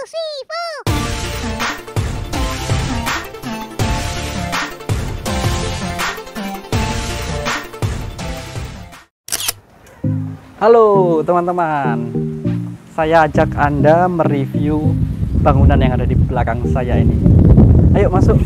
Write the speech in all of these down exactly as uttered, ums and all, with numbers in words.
three, four. Halo teman-teman, saya ajak Anda mereview bangunan yang ada di belakang saya ini. Ayo masuk.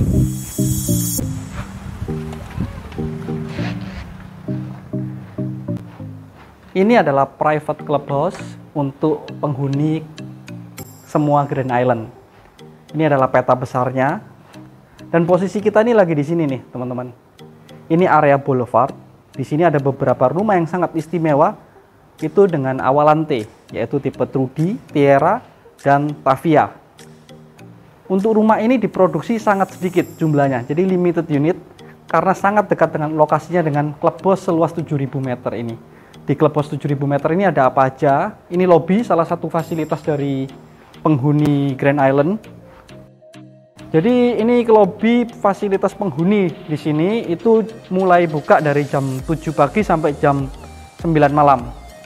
Ini adalah private clubhouse untuk penghuni semua Grand Island. Ini adalah peta besarnya. Dan posisi kita ini lagi di sini nih, teman-teman. Ini area boulevard. Di sini ada beberapa rumah yang sangat istimewa, itu dengan awalan T, yaitu tipe Trudy, Tierra, dan Tavia. Untuk rumah ini diproduksi sangat sedikit jumlahnya, jadi limited unit, karena sangat dekat dengan lokasinya dengan clubhouse seluas tujuh ribu meter ini. Di clubhouse tujuh ribu meter ini ada apa aja? Ini lobby, salah satu fasilitas dari penghuni Grand Island. Jadi ini lobby fasilitas penghuni di sini itu mulai buka dari jam tujuh pagi sampai jam sembilan malam.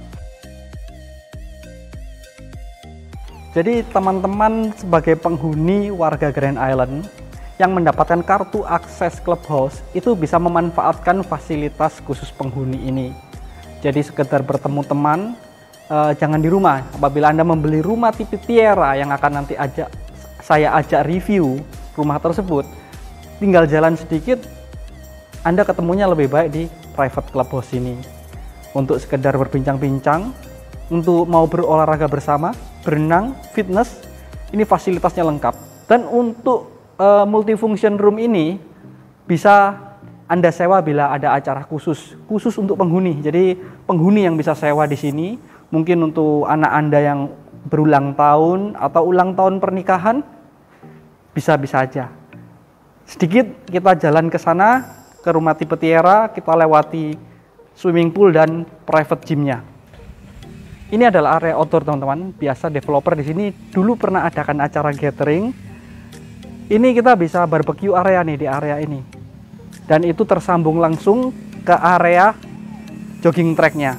Jadi teman-teman sebagai penghuni warga Grand Island yang mendapatkan kartu akses clubhouse itu bisa memanfaatkan fasilitas khusus penghuni ini. Jadi sekedar bertemu teman, eh, jangan di rumah. Apabila Anda membeli rumah tipe Tierra yang akan nanti ajak saya ajak review rumah tersebut, tinggal jalan sedikit, Anda ketemunya lebih baik di private clubhouse ini. Untuk sekedar berbincang-bincang, untuk mau berolahraga bersama, berenang, fitness, ini fasilitasnya lengkap. Dan untuk uh, multifunction room ini bisa Anda sewa bila ada acara khusus, khusus untuk penghuni. Jadi penghuni yang bisa sewa di sini, mungkin untuk anak Anda yang berulang tahun atau ulang tahun pernikahan, bisa-bisa aja. Sedikit kita jalan ke sana, ke rumah tipe Tierra, kita lewati swimming pool dan private gymnya. Ini adalah area outdoor teman-teman. Biasa developer di sini dulu pernah adakan acara gathering. Ini kita bisa barbecue area nih di area ini. Dan itu tersambung langsung ke area jogging tracknya.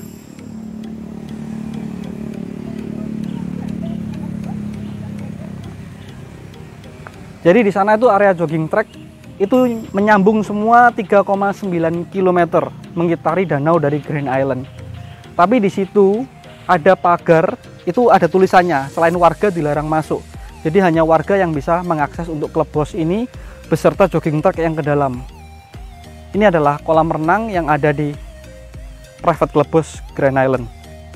Jadi di sana itu area jogging track itu menyambung semua tiga koma sembilan kilometer mengitari danau dari Grand Island. Tapi di situ ada pagar, itu ada tulisannya, selain warga dilarang masuk. Jadi hanya warga yang bisa mengakses untuk clubhouse ini beserta jogging track yang ke dalam. Ini adalah kolam renang yang ada di private clubhouse Grand Island.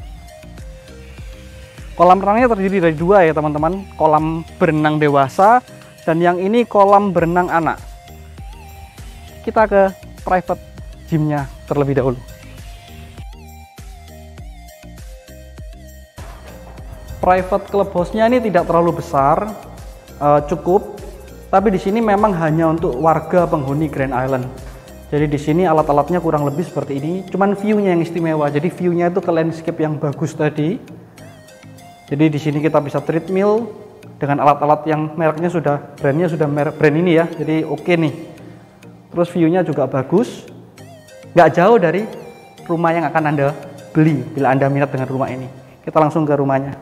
Kolam renangnya terdiri dari dua ya teman-teman, kolam berenang dewasa dan yang ini kolam berenang anak. Kita ke private gymnya terlebih dahulu. Private clubhouse-nya ini tidak terlalu besar, uh, cukup, tapi di sini memang hanya untuk warga penghuni Grand Island. Jadi di sini alat-alatnya kurang lebih seperti ini, cuman view-nya yang istimewa. Jadi view-nya itu ke landscape yang bagus tadi. Jadi di sini kita bisa treadmill dengan alat-alat yang mereknya sudah brandnya sudah merek brand ini ya. Jadi oke okay nih. Terus view-nya juga bagus, nggak jauh dari rumah yang akan Anda beli bila Anda minat dengan rumah ini. Kita langsung ke rumahnya.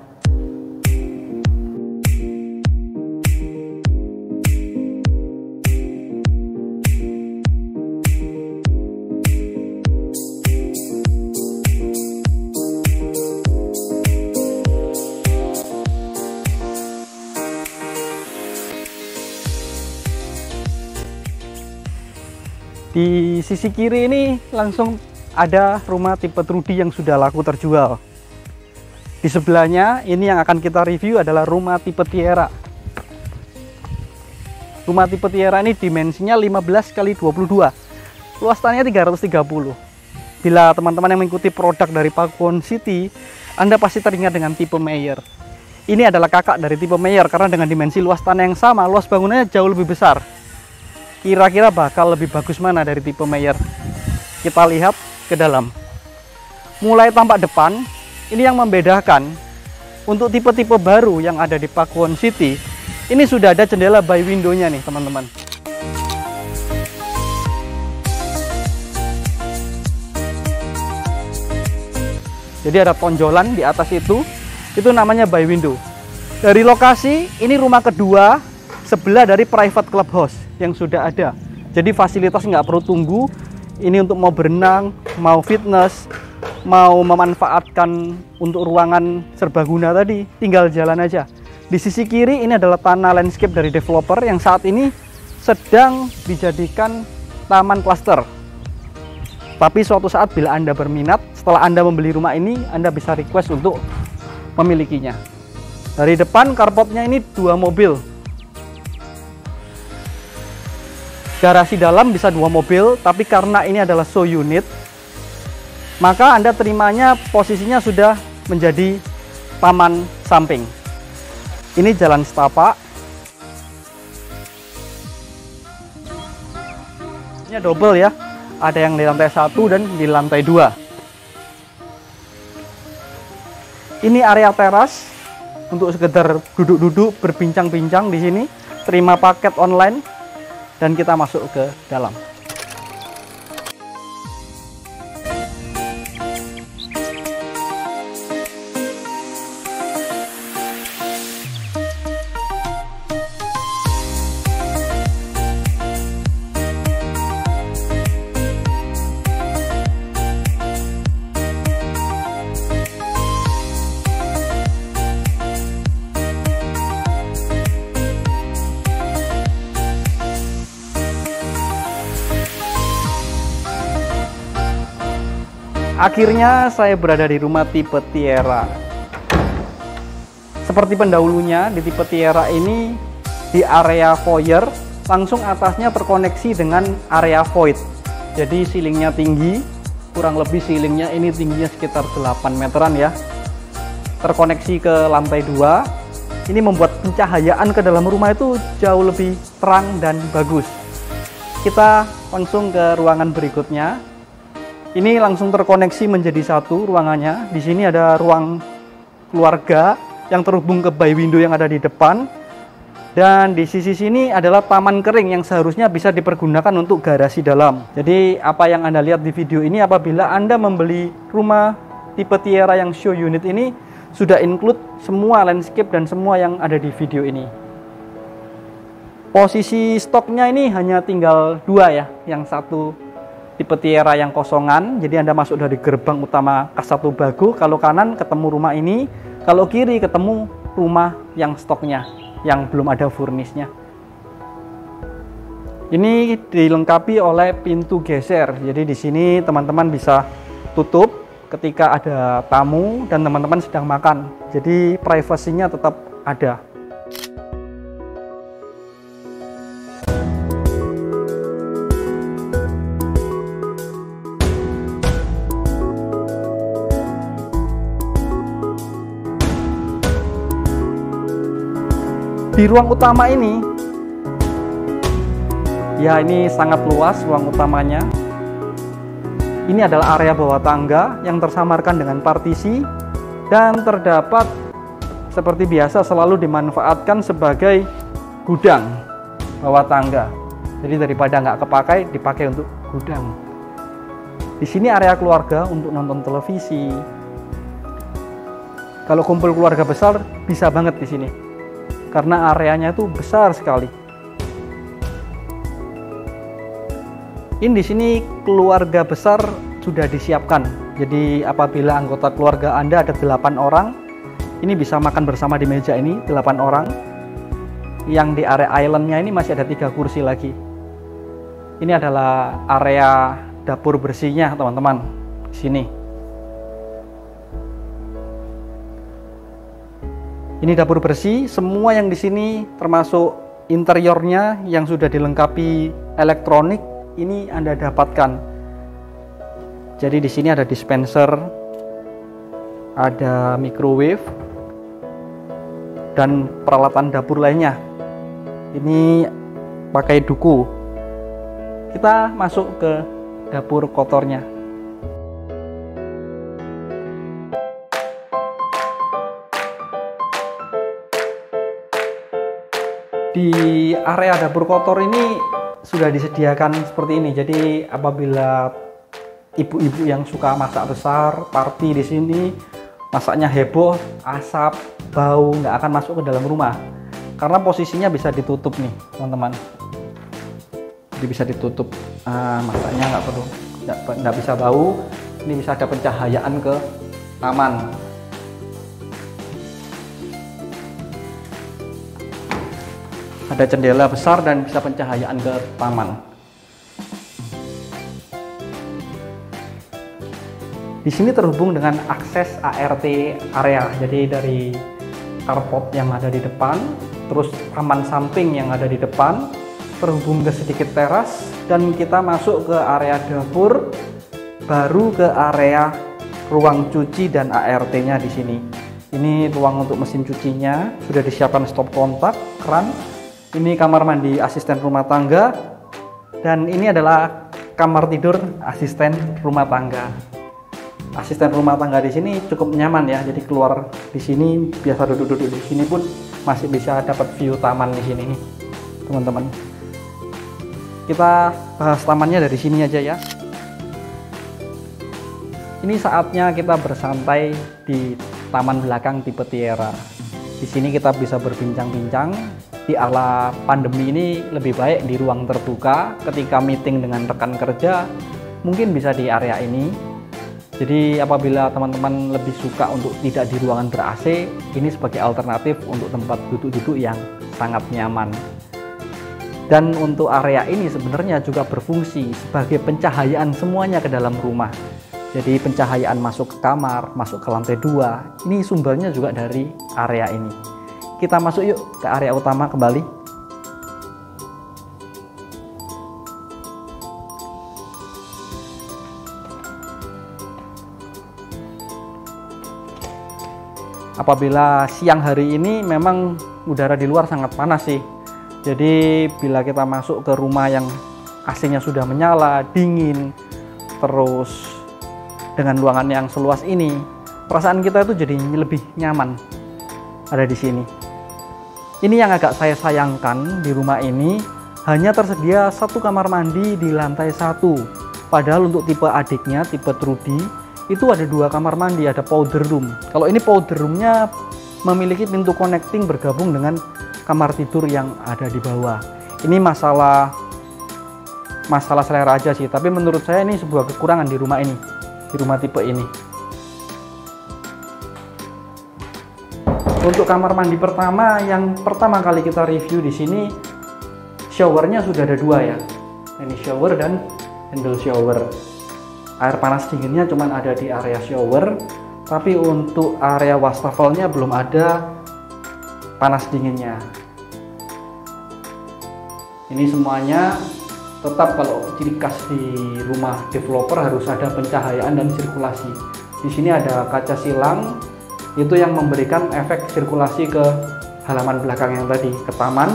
Di sisi kiri ini langsung ada rumah tipe Trudy yang sudah laku terjual. Di sebelahnya ini yang akan kita review adalah rumah tipe Tierra. Rumah tipe Tierra ini dimensinya lima belas kali dua puluh dua. Luas tanahnya tiga ratus tiga puluh. Bila teman-teman yang mengikuti produk dari Pakuwon City, Anda pasti teringat dengan tipe Meyer. Ini adalah kakak dari tipe Meyer karena dengan dimensi luas tanah yang sama, luas bangunannya jauh lebih besar. Kira-kira bakal lebih bagus mana dari tipe Meyer? Kita lihat ke dalam. Mulai tampak depan, ini yang membedakan untuk tipe-tipe baru yang ada di Pakuwon City. Ini sudah ada jendela by window-nya nih teman-teman. Jadi ada tonjolan di atas itu, itu namanya by window. Dari lokasi, ini rumah kedua sebelah dari private clubhouse yang sudah ada. Jadi fasilitas nggak perlu tunggu. Ini untuk mau berenang, mau fitness, mau memanfaatkan untuk ruangan serbaguna tadi, tinggal jalan aja. Di sisi kiri ini adalah tanah landscape dari developer yang saat ini sedang dijadikan taman klaster. Tapi suatu saat bila Anda berminat, setelah Anda membeli rumah ini, Anda bisa request untuk memilikinya. Dari depan carportnya ini dua mobil. Garasi dalam bisa dua mobil, tapi karena ini adalah show unit, maka Anda terimanya posisinya sudah menjadi taman samping. Ini jalan setapak. Ini double ya. Ada yang di lantai satu dan di lantai dua. Ini area teras untuk sekedar duduk-duduk berbincang-bincang di sini. Terima paket online dan kita masuk ke dalam. Akhirnya saya berada di rumah tipe Tierra. Seperti pendahulunya, di tipe Tierra ini di area foyer, langsung atasnya terkoneksi dengan area void. Jadi ceilingnya tinggi, kurang lebih ceilingnya ini tingginya sekitar delapan meteran ya. Terkoneksi ke lantai dua. Ini membuat pencahayaan ke dalam rumah itu jauh lebih terang dan bagus. Kita langsung ke ruangan berikutnya. Ini langsung terkoneksi menjadi satu ruangannya. Di sini ada ruang keluarga yang terhubung ke bay window yang ada di depan. Dan di sisi sini adalah taman kering yang seharusnya bisa dipergunakan untuk garasi dalam. Jadi apa yang Anda lihat di video ini, apabila Anda membeli rumah tipe Tierra yang show unit ini, sudah include semua landscape dan semua yang ada di video ini. Posisi stoknya ini hanya tinggal dua ya, yang satu tipe Tierra yang kosongan, jadi Anda masuk dari gerbang utama K satu Bago, kalau kanan ketemu rumah ini, kalau kiri ketemu rumah yang stoknya, yang belum ada furnisnya. Ini dilengkapi oleh pintu geser, jadi di sini teman-teman bisa tutup ketika ada tamu dan teman-teman sedang makan, jadi privasinya tetap ada. Di ruang utama ini, ya ini sangat luas ruang utamanya. Ini adalah area bawah tangga yang tersamarkan dengan partisi dan terdapat seperti biasa selalu dimanfaatkan sebagai gudang bawah tangga. Jadi daripada nggak kepakai, dipakai untuk gudang. Di sini area keluarga untuk nonton televisi. Kalau kumpul keluarga besar bisa banget di sini. Karena areanya itu besar sekali. Ini di sini keluarga besar sudah disiapkan. Jadi apabila anggota keluarga Anda ada delapan orang, ini bisa makan bersama di meja ini delapan orang. Yang di area islandnya ini masih ada tiga kursi lagi. Ini adalah area dapur bersihnya teman-teman. Di sini. Ini dapur bersih, semua yang di sini termasuk interiornya yang sudah dilengkapi elektronik, ini Anda dapatkan. Jadi di sini ada dispenser, ada microwave, dan peralatan dapur lainnya. Ini pakai duku. Kita masuk ke dapur kotornya. Di area dapur kotor ini sudah disediakan seperti ini. Jadi apabila ibu-ibu yang suka masak besar, party di sini, masaknya heboh, asap, bau nggak akan masuk ke dalam rumah karena posisinya bisa ditutup nih teman-teman. Jadi bisa ditutup, nah, masaknya nggak perlu, nggak, nggak bisa bau. Ini bisa ada pencahayaan ke taman. Ada jendela besar dan bisa pencahayaan ke taman. Di sini terhubung dengan akses A R T area, jadi dari carport yang ada di depan, terus taman samping yang ada di depan, terhubung ke sedikit teras, dan kita masuk ke area dapur, baru ke area ruang cuci dan A R T-nya di sini. Ini ruang untuk mesin cucinya, sudah disiapkan stop kontak, keran. Ini kamar mandi asisten rumah tangga, dan ini adalah kamar tidur asisten rumah tangga. Asisten rumah tangga di sini cukup nyaman ya, jadi keluar di sini biasa duduk-duduk di sini pun masih bisa dapat view taman di sini nih, teman-teman. Kita bahas tamannya dari sini aja ya. Ini saatnya kita bersantai di taman belakang tipe Tiara. Di sini kita bisa berbincang-bincang. Di ala pandemi ini lebih baik di ruang terbuka. Ketika meeting dengan rekan kerja, mungkin bisa di area ini. Jadi apabila teman-teman lebih suka untuk tidak di ruangan ber-A C, ini sebagai alternatif untuk tempat duduk-duduk yang sangat nyaman. Dan untuk area ini sebenarnya juga berfungsi sebagai pencahayaan semuanya ke dalam rumah. Jadi pencahayaan masuk ke kamar, masuk ke lantai dua, ini sumbernya juga dari area ini. Kita masuk yuk ke area utama kembali. Apabila siang hari ini memang udara di luar sangat panas sih. Jadi bila kita masuk ke rumah yang A C-nya sudah menyala, dingin, terus dengan ruangan yang seluas ini, perasaan kita itu jadi lebih nyaman ada di sini. Ini yang agak saya sayangkan di rumah ini, hanya tersedia satu kamar mandi di lantai satu. Padahal untuk tipe adiknya, tipe Trudy, itu ada dua kamar mandi, ada powder room. Kalau ini powder roomnya memiliki pintu connecting bergabung dengan kamar tidur yang ada di bawah. Ini masalah masalah selera aja sih, tapi menurut saya ini sebuah kekurangan di rumah ini, di rumah tipe ini. Untuk kamar mandi pertama, yang pertama kali kita review di sini, showernya sudah ada dua ya. Ini shower dan handle shower. Air panas dinginnya cuma ada di area shower, tapi untuk area wastafelnya belum ada panas dinginnya. Ini semuanya tetap kalau ciri khas di rumah developer harus ada pencahayaan dan sirkulasi. Di sini ada kaca silang, itu yang memberikan efek sirkulasi ke halaman belakang yang tadi, ke taman.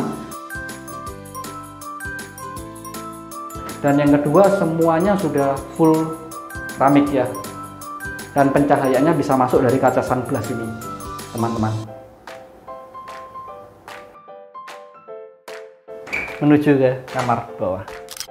Dan yang kedua, semuanya sudah full keramik ya, dan pencahayaannya bisa masuk dari kaca sunblock ini, teman-teman. Menuju ke kamar bawah.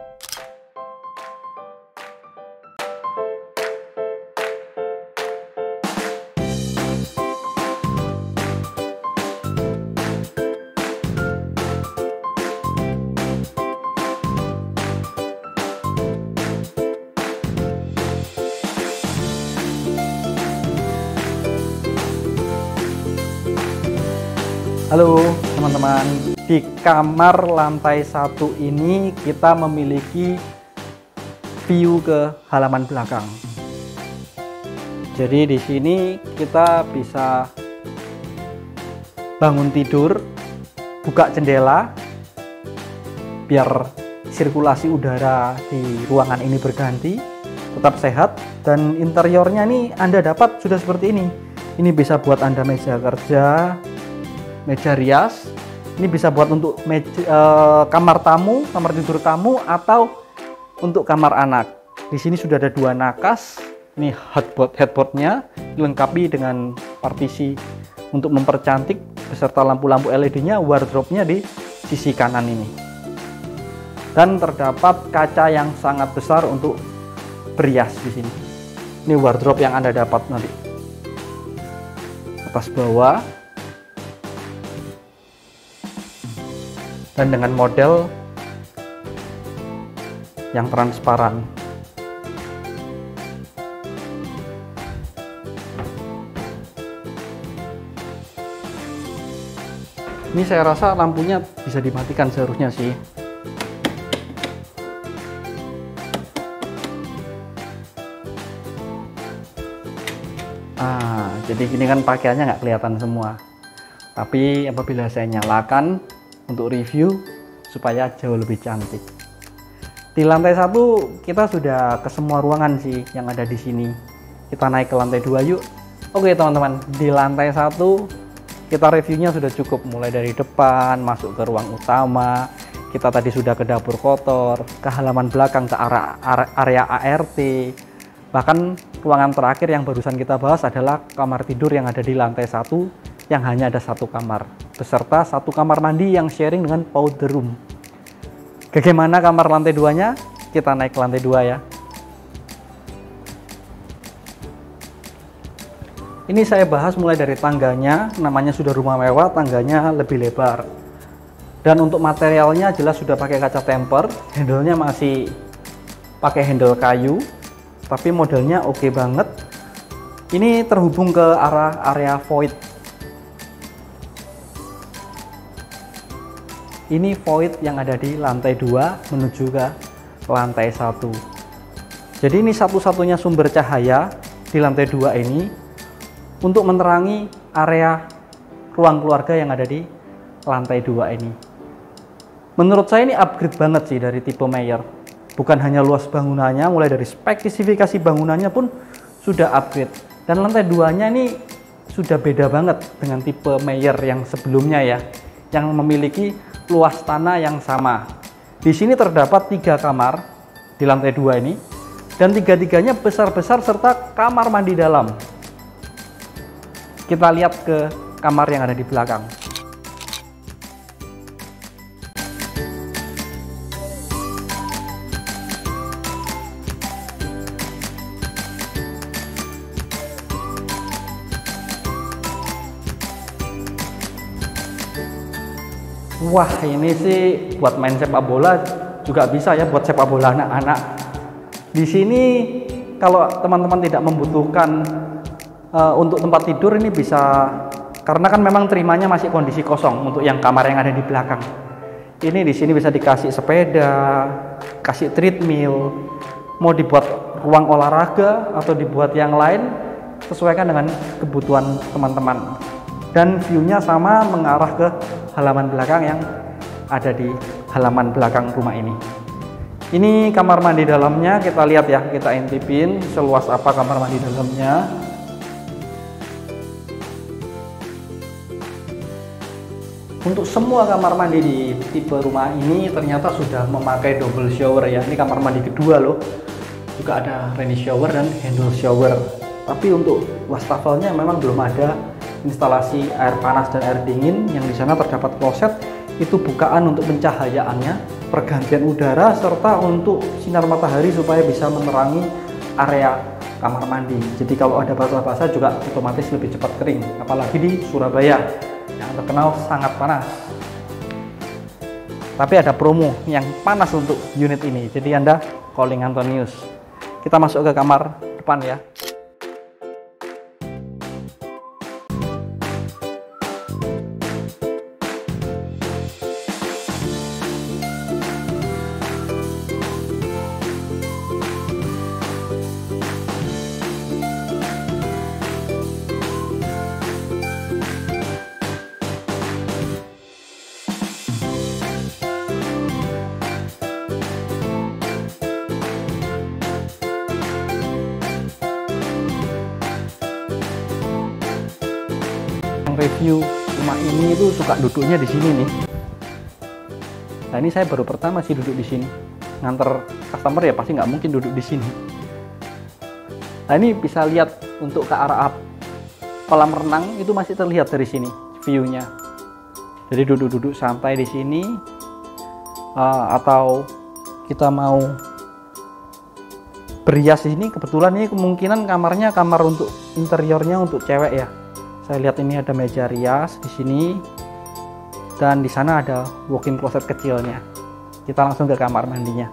Halo teman-teman, di kamar lantai satu ini kita memiliki view ke halaman belakang. Jadi di sini kita bisa bangun tidur, buka jendela biar sirkulasi udara di ruangan ini berganti, tetap sehat. Dan interiornya nih Anda dapat sudah seperti ini. Ini bisa buat Anda meja kerja, meja rias. Ini bisa buat untuk meja, uh, kamar tamu, kamar tidur tamu, atau untuk kamar anak. Di sini sudah ada dua nakas. Ini headboard headboardnya dilengkapi dengan partisi untuk mempercantik beserta lampu-lampu L E D-nya. Wardrobe-nya di sisi kanan ini. Dan terdapat kaca yang sangat besar untuk berias di sini. Ini wardrobe yang Anda dapat nanti. Atas bawah. dan dengan model yang transparan. Ini saya rasa lampunya bisa dimatikan seharusnya sih. Ah, jadi gini kan pakaiannya nggak kelihatan semua. Tapi apabila saya nyalakan untuk review supaya jauh lebih cantik. Di lantai satu kita sudah ke semua ruangan sih yang ada di sini. Kita naik ke lantai dua yuk. Oke teman-teman, di lantai satu kita reviewnya sudah cukup, mulai dari depan masuk ke ruang utama. Kita tadi sudah ke dapur kotor, ke halaman belakang, ke arah area A R T. Bahkan ruangan terakhir yang barusan kita bahas adalah kamar tidur yang ada di lantai satu, yang hanya ada satu kamar, beserta satu kamar mandi yang sharing dengan powder room. Bagaimana kamar lantai duanya? Kita naik ke lantai dua ya. Ini saya bahas mulai dari tangganya, namanya sudah rumah mewah, tangganya lebih lebar. Dan untuk materialnya jelas sudah pakai kaca temper, handle-nya masih pakai handle kayu, tapi modelnya oke banget. Ini terhubung ke arah area void. Ini void yang ada di lantai dua menuju ke lantai satu. Jadi ini satu-satunya sumber cahaya di lantai dua ini untuk menerangi area ruang keluarga yang ada di lantai dua ini. Menurut saya ini upgrade banget sih dari tipe Meyer. Bukan hanya luas bangunannya, mulai dari spesifikasi bangunannya pun sudah upgrade. Dan lantai duanya ini sudah beda banget dengan tipe Meyer yang sebelumnya ya, yang memiliki luas tanah yang sama. Di sini terdapat tiga kamar di lantai dua ini, dan tiga-tiganya besar-besar serta kamar mandi dalam. Kita lihat ke kamar yang ada di belakang. Wah, ini sih buat main sepak bola juga bisa ya, buat sepak bola anak-anak. Di sini kalau teman-teman tidak membutuhkan Uh, untuk tempat tidur, ini bisa, karena kan memang terimanya masih kondisi kosong untuk yang kamar yang ada di belakang. Ini di sini bisa dikasih sepeda, kasih treadmill, mau dibuat ruang olahraga atau dibuat yang lain, sesuaikan dengan kebutuhan teman-teman. Dan view-nya sama mengarah ke halaman belakang yang ada di halaman belakang rumah ini. Ini kamar mandi dalamnya, kita lihat ya, kita intipin seluas apa kamar mandi dalamnya. Untuk semua kamar mandi di tipe rumah ini ternyata sudah memakai double shower ya. Ini kamar mandi kedua loh. Juga ada rainy shower dan handle shower. Tapi untuk wastafelnya memang belum ada instalasi air panas dan air dingin. Yang di sana terdapat kloset, itu bukaan untuk pencahayaannya, pergantian udara, serta untuk sinar matahari supaya bisa menerangi area kamar mandi. Jadi kalau ada basah-basah juga otomatis lebih cepat kering, apalagi di Surabaya yang terkenal sangat panas. Tapi ada promo yang panas untuk unit ini, jadi Anda calling Antonius. Kita masuk ke kamar depan ya. Review rumah ini itu suka duduknya di sini nih. Nah ini saya baru pertama sih duduk di sini. Nganter customer ya pasti nggak mungkin duduk di sini. Nah ini bisa lihat untuk ke arah kolam renang itu masih terlihat dari sini view-nya. Jadi duduk-duduk santai di sini, uh, atau kita mau berias di sini. Kebetulan ini kemungkinan kamarnya kamar untuk interiornya untuk cewek ya. Saya lihat ini ada meja rias di sini, Dan di sana ada walk-in closet kecilnya. Kita langsung ke kamar mandinya.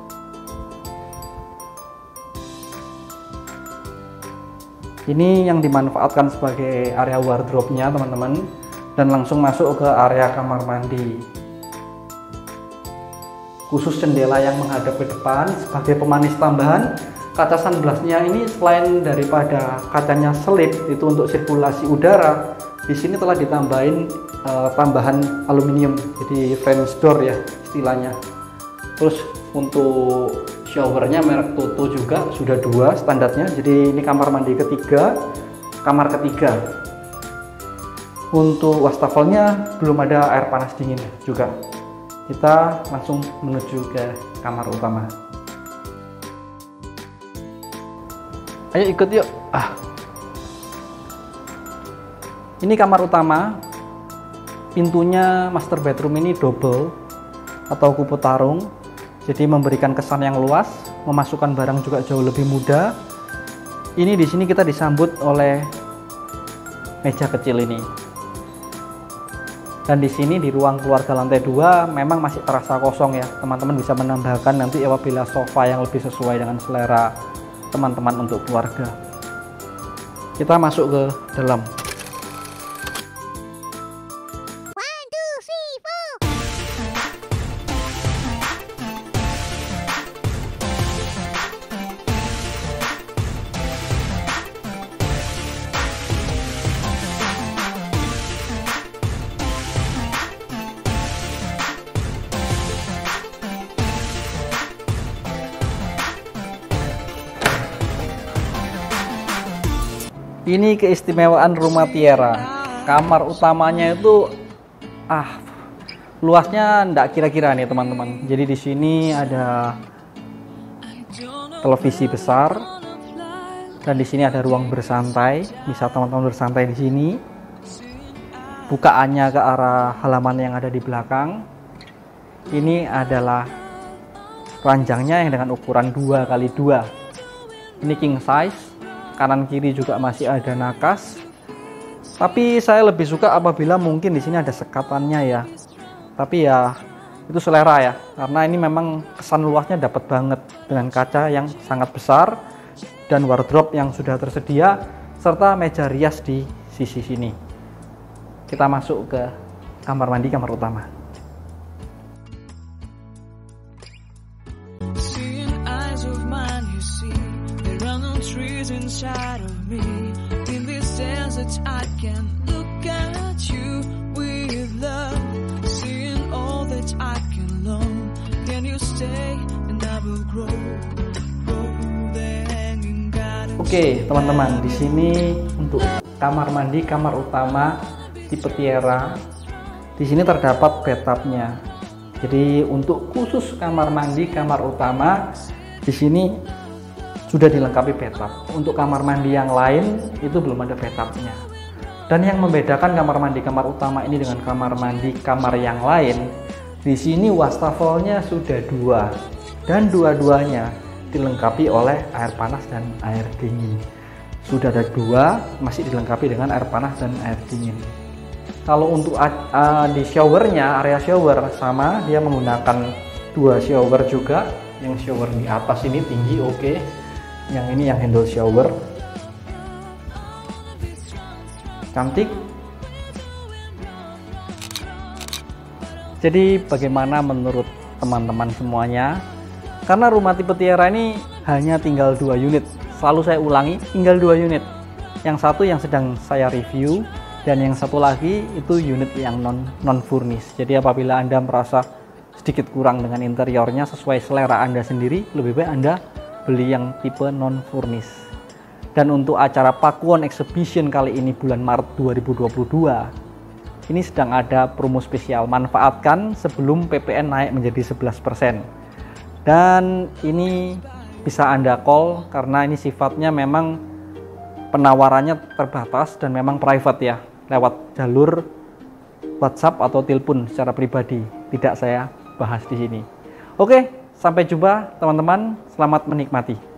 Ini yang dimanfaatkan sebagai area wardrobe-nya teman-teman, dan langsung masuk ke area kamar mandi. Khusus jendela yang menghadap ke depan sebagai pemanis tambahan, kaca sunblock-nya ini selain daripada kacanya selip itu untuk sirkulasi udara, di sini telah ditambahin uh, tambahan aluminium, jadi French door ya istilahnya. Terus untuk showernya merek Toto juga sudah dua standarnya, jadi ini kamar mandi ketiga, kamar ketiga. Untuk wastafelnya belum ada air panas dingin juga. Kita langsung menuju ke kamar utama. Ayo ikut yuk. Ah, ini kamar utama. Pintunya master bedroom ini double atau kupu tarung, jadi memberikan kesan yang luas, memasukkan barang juga jauh lebih mudah. Ini di sini kita disambut oleh meja kecil ini. Dan di sini di ruang keluarga lantai dua memang masih terasa kosong ya. Teman-teman bisa menambahkan nanti apabila sofa yang lebih sesuai dengan selera teman-teman untuk keluarga. Kita masuk ke dalam. Ini keistimewaan rumah Tierra. Kamar utamanya itu ah luasnya ndak kira-kira nih teman-teman. Jadi di sini ada televisi besar dan di sini ada ruang bersantai. Bisa teman-teman bersantai di sini. Bukaannya ke arah halaman yang ada di belakang. Ini adalah ranjangnya yang dengan ukuran dua kali dua. Ini king size. Kanan kiri juga masih ada nakas, tapi saya lebih suka apabila mungkin di sini ada sekatannya ya. Tapi ya itu selera ya, karena ini memang kesan luasnya dapat banget dengan kaca yang sangat besar dan wardrobe yang sudah tersedia serta meja rias di sisi sini. Kita masuk ke kamar mandi, kamar utama. Inside of me, in this desert I can look at you with love, seeing all that I can learn. Can you stay and I will grow, grow the hanging garden. Oke teman-teman, di sini untuk kamar mandi kamar utama tipe Tierra, di sini terdapat bathtubnya. Jadi untuk khusus kamar mandi kamar utama di sini sudah dilengkapi bathtub. Untuk kamar mandi yang lain itu belum ada bathtubnya. Dan yang membedakan kamar mandi kamar utama ini dengan kamar mandi kamar yang lain, di sini wastafelnya sudah dua dan dua-duanya dilengkapi oleh air panas dan air dingin. Sudah ada dua, masih dilengkapi dengan air panas dan air dingin. Kalau untuk uh, di showernya, area shower sama, dia menggunakan dua shower juga. Yang shower di atas ini tinggi, oke. Okay. Yang ini yang handle shower, cantik. Jadi bagaimana menurut teman-teman semuanya? Karena rumah tipe Tierra ini hanya tinggal dua unit. Selalu saya ulangi, tinggal dua unit. Yang satu yang sedang saya review, dan yang satu lagi itu unit yang non non furnish. Jadi apabila Anda merasa sedikit kurang dengan interiornya sesuai selera Anda sendiri, lebih baik Anda beli yang tipe non furnish. Dan untuk acara Pakuwon Exhibition kali ini bulan Maret dua ribu dua puluh dua, ini sedang ada promo spesial. Manfaatkan sebelum P P N naik menjadi sebelas persen. Dan ini bisa Anda call karena ini sifatnya memang penawarannya terbatas dan memang private ya, lewat jalur WhatsApp atau telepon secara pribadi. Tidak saya bahas di sini. Oke. Sampai jumpa teman-teman, selamat menikmati.